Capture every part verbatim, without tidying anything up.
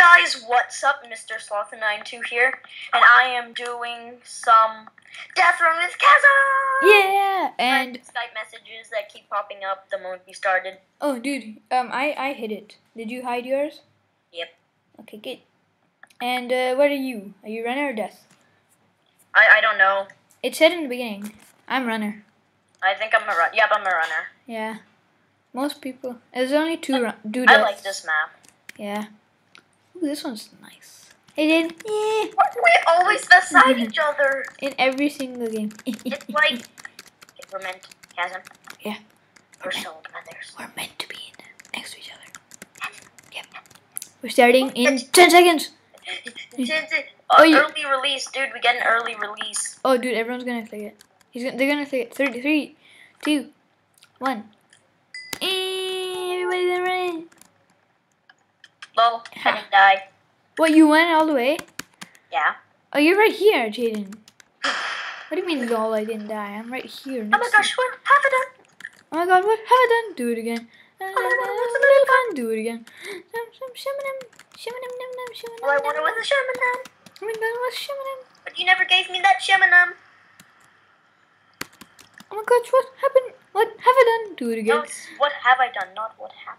guys, what's up? Mister Sloth ninety-two here, and I am doing some Death Run with Chasm! Yeah, and Skype messages that keep popping up the moment we started. Oh, dude, um, I I hid it. Did you hide yours? Yep. Okay, good. And uh, what are you? Are you runner or death? I I don't know. It said in the beginning. I'm runner. I think I'm a run. Yep, I'm a runner. Yeah. Most people. There's only two run. Do I like this map. Yeah. Ooh, this one's nice. Hey, dude. Yeah. We're always beside each other. In every single game. It's like we're meant to, Chasm. Yeah. We're soul brothers. We're meant to be in, next to each other. Yep. We're starting in ten seconds. Oh, Oh, you- early release, dude. We get an early release. Oh, dude, everyone's gonna click it. He's gonna, they're gonna click it. Three, three, two, one. Eh, everybody's gonna run in. Lol, I didn't die. What, you went all the way? Yeah. Oh, you're right here, Jaden. What do you mean, lol, I didn't die? I'm right here. Oh my next gosh, to- what have I done? Oh my god, what have I done? Do it again. Uh, little fun. Do it again. Some, some shimmin', shimmin', nim, nim, shimmin', Well, I wonder what the shamanum. Oh my god, what's shimmin'? But you never gave me that shamanum. Oh my gosh, what happened? What have I done? Do it again. No, it's what have I done, not what happened.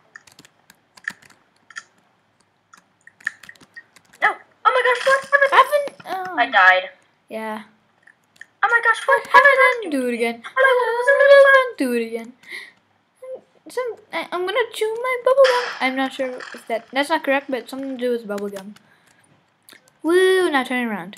No. Oh my gosh, what have I done? Haven't. Oh. I died. Yeah. Oh my gosh, what What have have I I done? done? Do it again. Hello, Do it again. Some, I, I'm gonna chew my bubble gum. I'm not sure if that that's not correct, but something to do with bubble gum. Woo! Now turn around.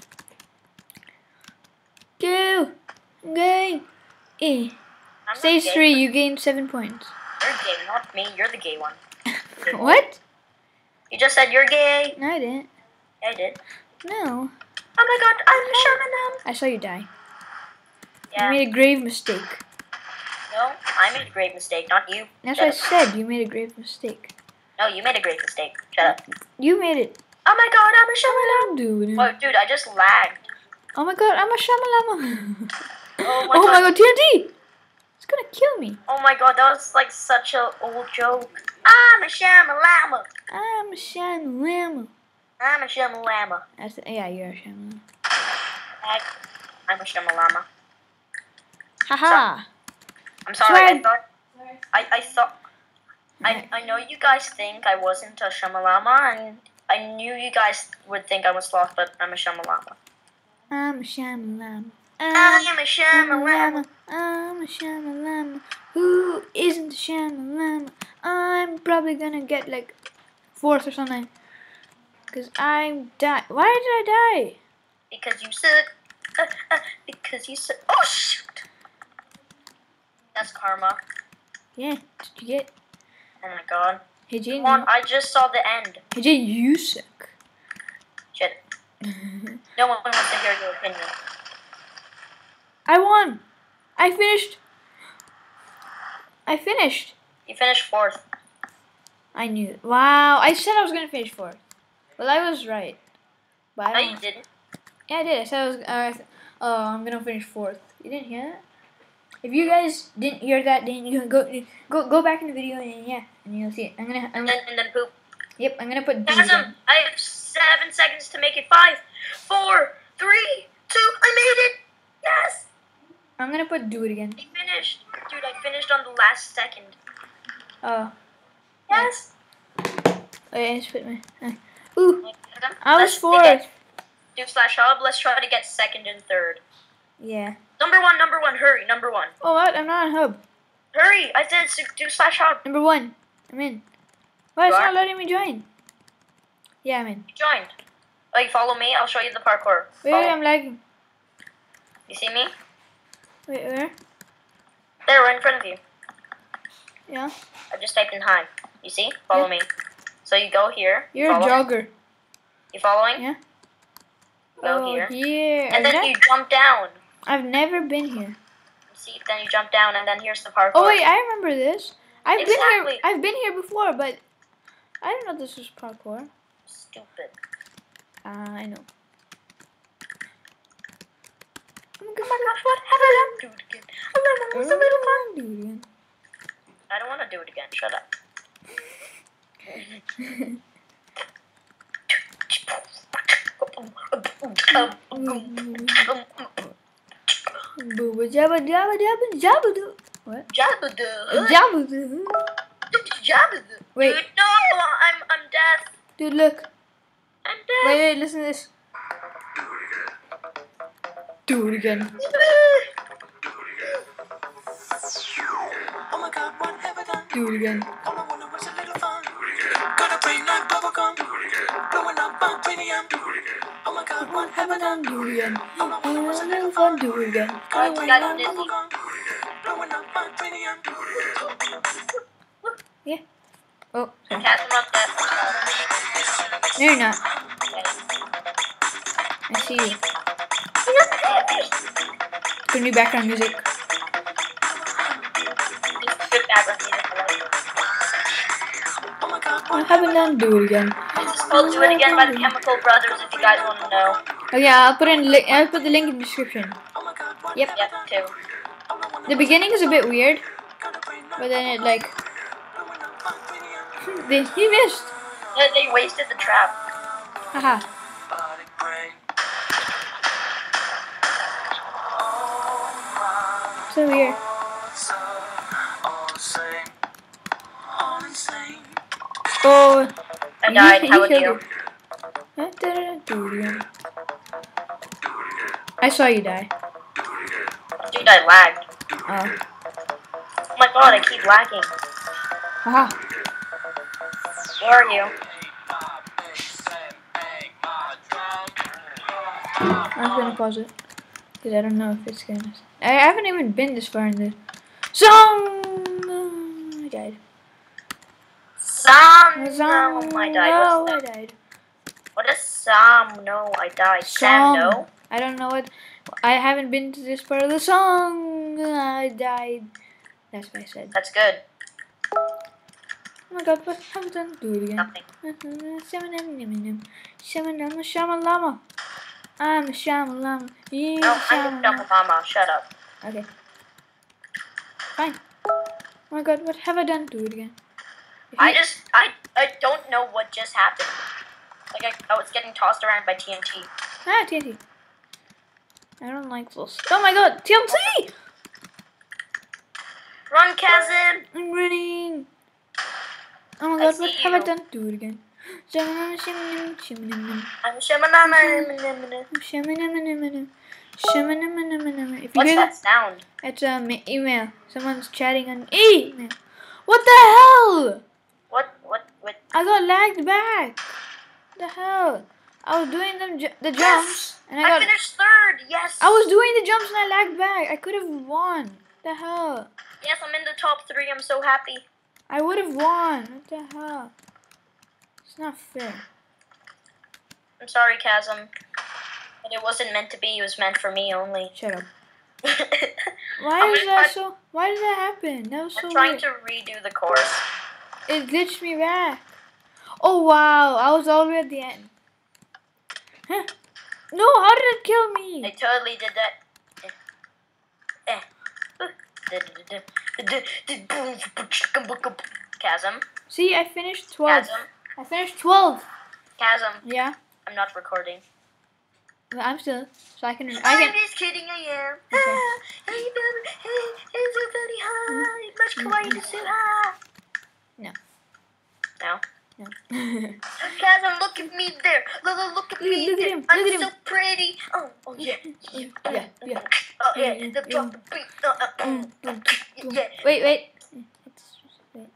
Go. I'm going. Eh. I'm not Stage gay. three. You gained seven points. You're gay, not me. You're the gay one. What? You just said you're gay. No, I didn't. I did. No. Oh my god, I'm a shamanum. I saw you die. Yeah. You made a grave mistake. No, I made a grave mistake, not you. That's Shut what I said. You made a grave mistake. No, you made a great mistake. Shut up. You made it. Oh my god, I'm a shamanum. Dude. Oh, dude, I just lagged. Oh my god, I'm a shamalama. Oh my Oh my god. god, T N T! It's gonna kill me. Oh my god, that was like such a old joke. I'm a shamalama. I'm a shamalama. I'm a shamalama. That's the, yeah, you're a shamalama. I'm a shamalama. Haha. I'm sorry, I Swag. thought... I, I thought... I, I know you guys think I wasn't a shamalama, and I knew you guys would think I was sloth, but I'm a shamalama. I'm a shamalama. I I'm am a shamalama. I'm a shamalama. Who isn't a shamalama? I'm probably gonna get like fourth or something. Cause I died. Why did I die? Because you suck. Uh, uh, because you suck. Oh, shoot! That's karma. Yeah, did you get? Oh my god. Hey Jane, Come on, you, I just saw the end. hey Jane, you suck. Shit. No one wants to hear your opinion. I won. I finished. I finished. You finished fourth. I knew it. Wow, I said I was gonna finish fourth. Well, I was right. But I No, don't you didn't. Yeah, I did. I said I was. Uh, oh, I'm gonna finish fourth. You didn't hear that? If you guys didn't hear that, then you can go go go back in the video and yeah, and you'll see it. I'm gonna. I'm And gonna then, and then poop. yep, I'm gonna put. these Chasm, in. I have seven seconds to make it. Five, four, three, two. I made it. Yes. I'm gonna put do it again. I finished. Dude, I finished on the last second. Oh, Yes. wait, I just put my. Uh, ooh, Chasm, I was let's make fourth. it. Do slash hub. Let's try to get second and third. Yeah. Number one, number one. Hurry, number one. Oh, what? I'm not on hub. Hurry! I said s- do slash hub. Number one. I'm in. Why it's You not are? letting me join? Yeah, I'm in. You joined. Oh, you follow me? I'll show you the parkour. Wait, Follow. wait, I'm lagging. You see me? Wait, where? There, right in front of you. Yeah. I just typed in hi. You see? Follow Yeah. me. So you go here. You're a follow. jogger. You following? Yeah. Go oh, here. here. And I've, then ne- you jump down. I've never been here. See? Then you jump down, and then here's the parkour. Oh wait, I remember this. I've been Exactly. here. I've been here before, but I didn't know this was parkour. Stupid. Uh, I know. Oh my gosh, what have I done? Do it again. Oh, no, no, it's a little fun. Do it again. I don't want to do it again. Shut up. Booba jabba jabba jabba jabba doo. What? Jabba-doo. Jabba doo. Jabba-doo. Wait. Dude, no, I'm I'm deaf. Dude, look. I'm deaf. Wait, wait, listen to this. Do it again. Oh my God, what have I done? Do it again. All I wanted was a little fun. Got a brain like bubblegum. Blowing up my cranium. Oh my God, what have I done? Do it again. All I wanted was a little Fun. fun. Do it again. Got a Oh, brain that's like dizzy. bubblegum. Blowing up my cranium. Yeah. Oh, sorry. Catch him up deaf. No, you're not. I see you. It's gonna be background music. Good background music. I like it. Oh my God, What what haven't done? Do it again. This is called Do It Again by the Chemical Brothers, if you guys want to know. Oh yeah, I'll put in. Li I'll put the link in the description. Oh my God, what Yep. have I Yep, done? too. All I wanted The beginning is a bit weird, got a brain like but then it like blowing up my cranium. they, he missed. They- They wasted the trap. Haha. Body brain. So weird. So all the same. All insane. Oh. I he- died. he How would killed you? Huh? Da-da-da. Do it again. I saw you die. Dude, I lagged. Oh. Oh my god, I keep lagging. Haha. Where are you? I'm gonna pause it because I don't know if it's gonna. I haven't even been this far in the song. I died. Sam. Song. No, I died. No, What's I that? died. What is Sam? No, I died. Sam, Song. no. I don't know what. I haven't been to this part of the song. I died. That's what I said. That's good. Oh my god, what have I done? Do it again. Nothing. Shamalama, shamalama. I'm a shamalama. Yeah, No, I'm shamalama. just Mama. Shut up. Okay. Fine. Oh my god, what have I done? Do it again. If I you- just, I, I don't know what just happened. Like I, I was getting tossed around by T N T. Ah, T N T. I don't like those. Oh my god, T N T! Run, Kazin! I'm running. Oh my I god, what see have I you. done? Do it again. Shamanama, shamanama, shamanama. I'm Shamanama. Shamanama, shamanama. If you What's hear that that, sound? it's a um, email. Someone's chatting on email. What the hell? What, what, what? I got lagged back. What the hell? I was doing them ju the jumps, and I I got. finished third. Yes. I was doing the jumps and I lagged back. I could have won. What the hell? Yes, I'm in the top three. I'm so happy. I would have won. What the hell? It's not fair. I'm sorry, Chasm. But it wasn't meant to be. It was meant for me only. Shut up. I'm Why gonna is that try- so? Why did that happen? That was so trying weird. to redo the course. It glitched me back. Oh wow! I was all the way at the end. Huh? No! How did it kill I me? totally did that. Eh. Eh. Chasm. See, I finished twelve. Chasm. I finished twelve. Chasm. Yeah. I'm not recording. Well, I'm still. So I can. I I'm can. just kidding, I am. Okay. Ah, hey, baby, hey, it's so very high. Much kawaii is so high. No. No? No. Chasm, look at me there. Look, look at Look- me look at there. him, I'm look at so him. pretty. Oh, oh yeah. Yeah, yeah. Oh yeah, Yeah, the yeah. drop the beat. Uh, uh, uh, Boom, boom, boom. yeah. Wait, wait. It's, wait.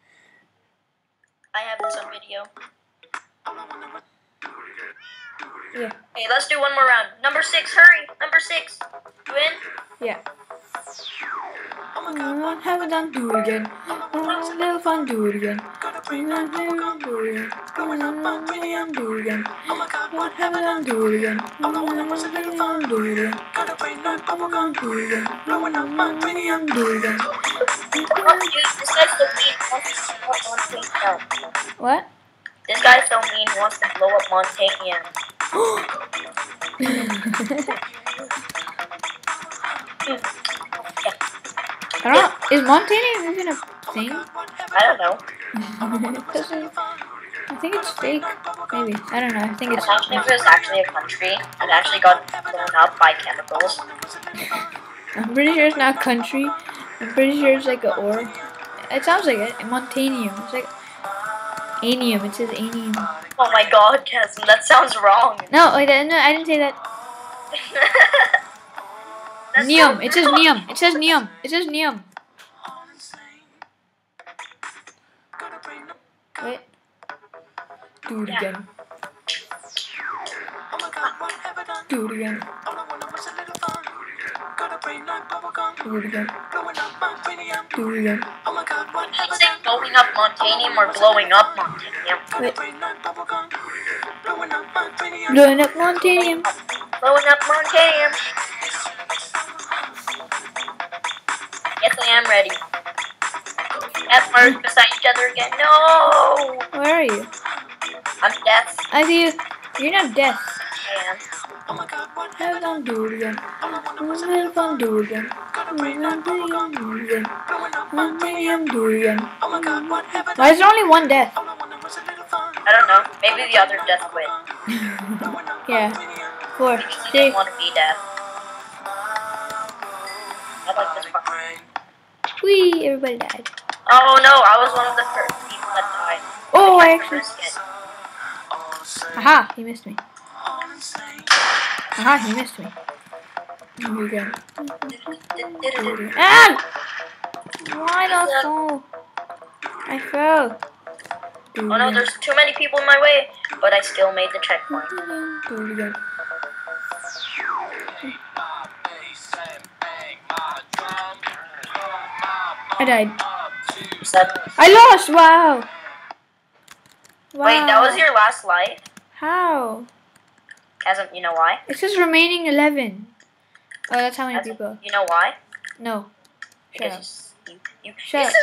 I have this on video. Yeah. Okay, let's do one more round. Number six, hurry. Number six. You in? Yeah. Oh, have it done, do it again. Oh, little fun, do it again. Got a Do brain it like bubblegum. again. Blowing up my cranium. Do it again. Oh my God, what Have have it I done, done? do it again. All I wanted was a little fun. Do it again. Got a brain like bubblegum. Do it again. Blowing up my cranium. Do it again. Oh, dude, this guy's so mean. Wants to blow up Montaigne. What? This guy's so mean. Wants to blow up Montaigne. I don't know. Is Montana even a thing? I don't know. It doesn't. I think it's fake. Maybe. I don't know. I think it's. Imagine if it was actually a country and actually got blown up by chemicals. I'm pretty sure it's not country. I'm pretty sure it's like a ore. It sounds like it. Montanium. It's like anium. It says anium. Oh my god, Chasm, that sounds wrong. No, wait, no, I didn't say that. That's Neum. so It says wrong. neum. It says neum. It says neum. Wait. Do it Yeah. again. Do it again. Do it again. Do it again. Should I say blowing up Montanium or blowing up Montanium? Wait. Blowing up Montanium. Blowing up Montanium. Yes, I am ready. F merge beside each other again. No! Where are you? I'm death. I see you. You're not deaf. I am. Have fun, do it again. Have fun, do it again. Montanium, do it again. Montanium, do it again. Why is there only one death? I don't know. Maybe the other death quit. Yeah. Four, He three. didn't want to be death. I like this part. Whee! Everybody died. Oh no, I was one of the first people that died. Oh, I can't actually. risk it. Aha! He missed me. Aha! He missed me. Do it again. Do it again. Ah! Why not so? I fell. Do it Oh no, again. there's too many people in my way, but I still made the checkpoint. Do it again. I died. Seven. I lost! Wow! Wow. Wait, that was your last life? How? Chasm, you know why? It says remaining eleven. Oh, that's how many Chasm, people. you know why? No. Shut up. Because you, you, you, Shut up. suck.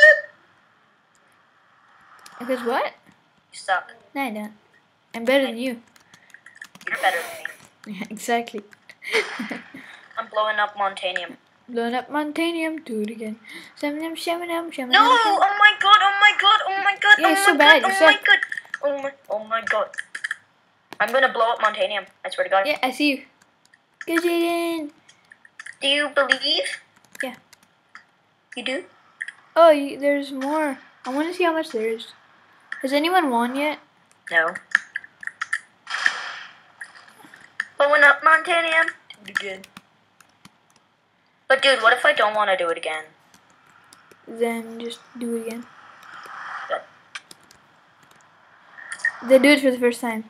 Because what? You suck. No, I don't. I'm better than you. You're better than me. Yeah, exactly. I'm blowing up Montanium. Blowing up Montanium, do it again. Shamanum, shamanum, shamanum. No! Oh my god, oh my god, oh my god, Yeah, oh it's my so god, bad, oh you my suck. god. Oh my, oh my god. I'm gonna blow up Montanium, I swear to god. Yeah, I see you. Go, Jaden. Do you believe? Yeah. You do? Oh, you, there's more. I want to see how much there is. Has anyone won yet? No. Blowing up Montanium. Do it again. But dude, what if I don't want to do it again? Then just do it again. Good. Then do it for the first time.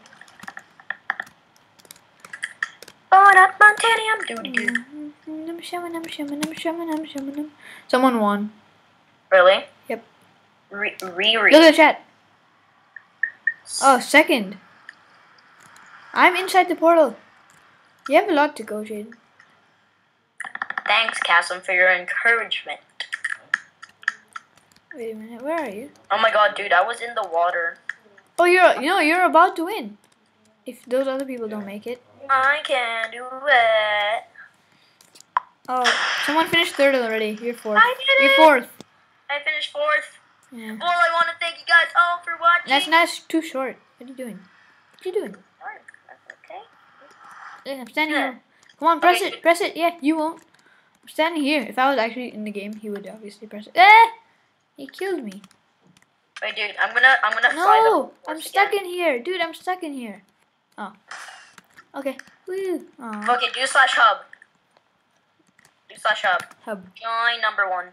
Blowing up Montanium. Do it again. Shamanum, shamanum, shamanum, shamanum, shamanum. Someone won. Really? Yep. Re Riri. Look at the chat. Oh, second. I'm inside the portal. You have a lot to go, Jaden. Thanks, Chasm, for your encouragement. Wait a minute, where are you? Oh my god, dude, I was in the water. Oh, you're you know you're about to win. If those other people don't make it. I can do it. Oh, someone finished third already. You're fourth. I did You're it. fourth. I finished fourth. Yeah. Well, I want to thank you guys all for watching. That's not too short. What are you doing? What are you doing? Alright, that's okay. Yeah, I'm standing Yeah. here. Come on, press Okay. it. Press it. Yeah, you won't. I'm standing here. If I was actually in the game, he would obviously press it. Eh! He killed me. Wait, dude, I'm gonna, I'm gonna fly the No! horse I'm stuck again. in here. Dude, I'm stuck in here. Oh. Okay. Woo. Aw. Okay, do slash hub. Do slash hub. Hub. Join number one.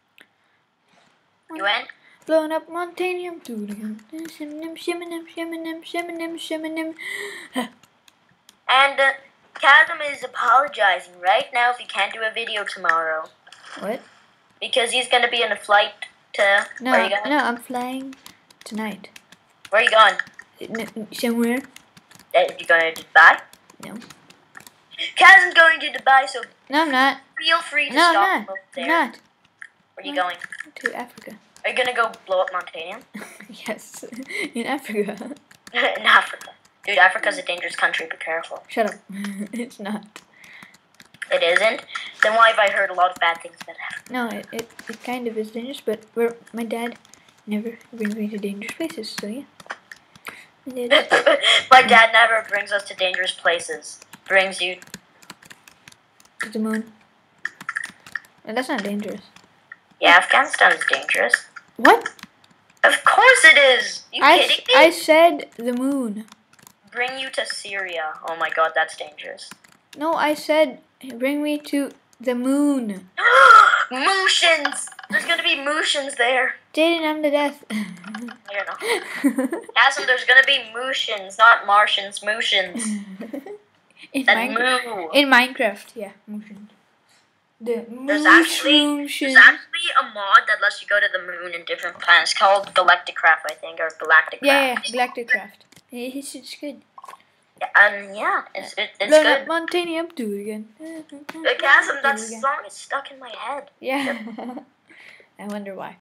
You in? Blowing up Montanium. Do it again. Shiminem, shiminem, shiminem, shiminem, shiminem. And uh, Chasm is apologizing right now if he can't do a video tomorrow What? because he's gonna be in a flight to. No, Where are you going? no, I'm flying tonight. Where are you going? N- n- somewhere? Uh, you going to Dubai? No. Chasm's going to Dubai, so No, I'm not. feel free to No, I'm stop not. him over I'm there. not. Where are you No. going? To Africa. Are you gonna go blow up Montanium? Yes, in Africa. In Africa. Dude, Africa's a dangerous country, be careful. Shut up. It's not. It isn't? Then why have I heard a lot of bad things about Africa? No, it, it, it kind of is dangerous, but we're, my dad never brings me to dangerous places, so yeah. We did. My dad never brings us to dangerous places. Brings you. To the moon. Well, that's not dangerous. Yeah, Afghanistan is dangerous. What? Of course it is. You I, kidding me? I said the moon. Bring you to Syria. Oh my god, that's dangerous. No, I said bring me to the moon. Mooshins! There's gonna be Mooshins there. Jaden, I'm the death. I don't know. Hassan, there's gonna be Mooshins, not Martians. Mooshins. in, That Minecraft. moo. in Minecraft, yeah. Moon. The There's actually moon. there's actually a mod that lets you go to the moon in different planets called Galacticraft, I think, or Galacticraft. Yeah, yeah, Galacticraft. It's, it's good. Yeah, um, yeah, it's it, it's Learn good. up Montanium, do it again. But Chasm, that Do it again. song is stuck in my head. Yeah. I wonder why.